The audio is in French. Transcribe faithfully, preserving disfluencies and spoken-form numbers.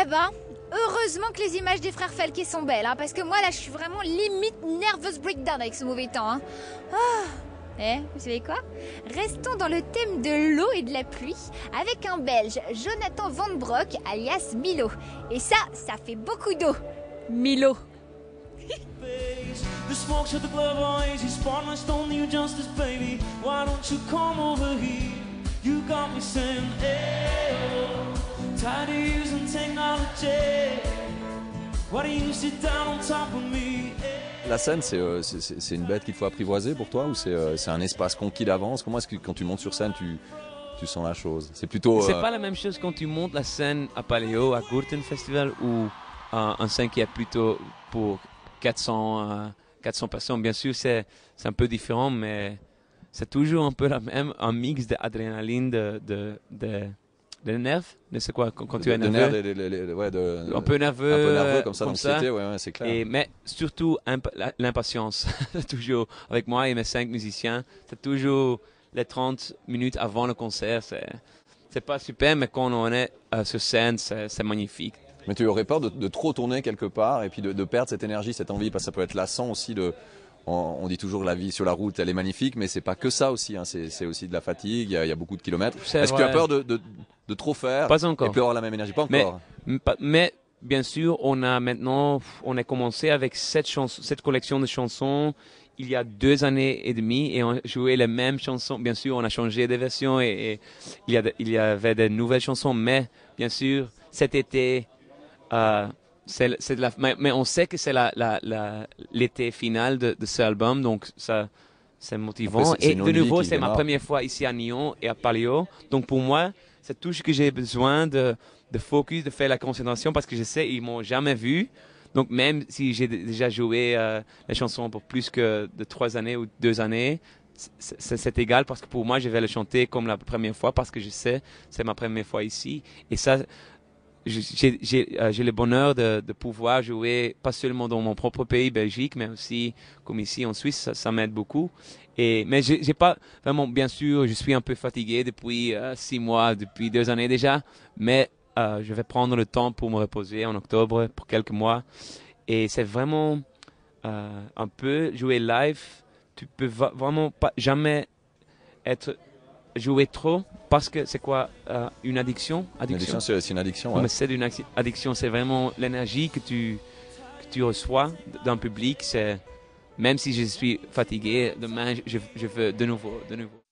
là-bas, heureusement que les images des frères Felke sont belles, hein, parce que moi là je suis vraiment limite nervous breakdown avec ce mauvais temps. Hein. Oh. Eh, vous savez quoi? Restons dans le thème de l'eau et de la pluie avec un Belge, Jonathan Van Broek, alias Milo. Et ça, ça fait beaucoup d'eau. Milo. The smoke shut the glove eyes, you spotlight stone you justice, baby. Why don't you come over here? You got me saying, hey, oh, tired of using technology. Why don't you sit down on top of me? La scène, c'est euh, c'est une bête qu'il faut apprivoiser pour toi ou c'est euh, un espace conquis d'avance? Comment est-ce que quand tu montes sur scène, tu, tu sens la chose? C'est plutôt. C'est euh... pas la même chose quand tu montes la scène à Paléo, à Gurten Festival, ou euh, un scène qui est plutôt pour quatre cents, euh, quatre cents personnes. Bien sûr, c'est un peu différent, mais c'est toujours un peu la même, un mix d'adrénaline, de, de, de, de nerfs. C'est quoi quand, quand tu es nerveux? De, de, de, de, ouais, de, un peu nerveux. Un peu nerveux comme ça, comme l'anxiété, ouais, ouais, c'est clair. Et, mais surtout l'impatience. Toujours avec moi et mes cinq musiciens, c'est toujours les trente minutes avant le concert. C'est pas super, mais quand on est euh, sur scène, c'est magnifique. Mais tu aurais peur de, de trop tourner quelque part et puis de, de perdre cette énergie, cette envie, parce que ça peut être lassant aussi. De, on, on dit toujours la vie sur la route, elle est magnifique, mais c'est pas que ça aussi. Hein, c'est aussi de la fatigue, il y, a, il y a beaucoup de kilomètres. Est-ce que tu as peur de, de, de trop faire? Pas encore. Et puis avoir la même énergie? Pas encore. Mais, mais bien sûr, on a maintenant, on a commencé avec cette, chanson, cette collection de chansons il y a deux années et demie et on jouait les mêmes chansons. Bien sûr, on a changé des versions et, et il, y a, il y avait de nouvelles chansons, mais bien sûr, cet été, euh, c'est de la, mais, mais on sait que c'est l'été la, la, la, final de, de cet album, donc ça, c'est motivant. Et de nouveau, c'est ma première fois ici à Nyon et à Paléo, donc pour moi, c'est tout ce que j'ai besoin de, de focus, de faire la concentration, parce que je sais ils m'ont jamais vu. Donc même si j'ai déjà joué euh, les chansons pour plus que de trois années ou deux années, c'est égal parce que pour moi, je vais le chanter comme la première fois parce que je sais c'est ma première fois ici. Et ça, j'ai euh, le bonheur de, de pouvoir jouer pas seulement dans mon propre pays, Belgique, mais aussi comme ici en Suisse, ça, ça m'aide beaucoup. Et, mais j'ai pas vraiment, bien sûr, je suis un peu fatigué depuis euh, six mois, depuis deux années déjà, mais Euh, je vais prendre le temps pour me reposer en octobre pour quelques mois. Et c'est vraiment euh, un peu jouer live. Tu peux vraiment pas jamais être jouer trop parce que c'est quoi euh, une addiction? Addiction, addiction c'est une addiction. Ouais. C'est une addiction. C'est vraiment l'énergie que tu que tu reçois d'un public. C'est même si je suis fatigué, demain je, je veux de nouveau, de nouveau.